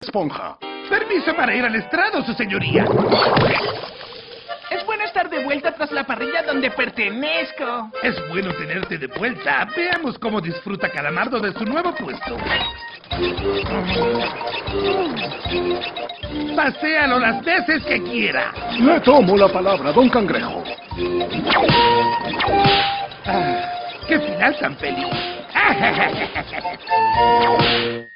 Esponja. Permiso para ir al estrado, su señoría. Es bueno estar de vuelta tras la parrilla donde pertenezco. Es bueno tenerte de vuelta. Veamos cómo disfruta Calamardo de su nuevo puesto. Paséalo las veces que quiera. Le tomo la palabra, don Cangrejo. ¡Qué final tan feliz!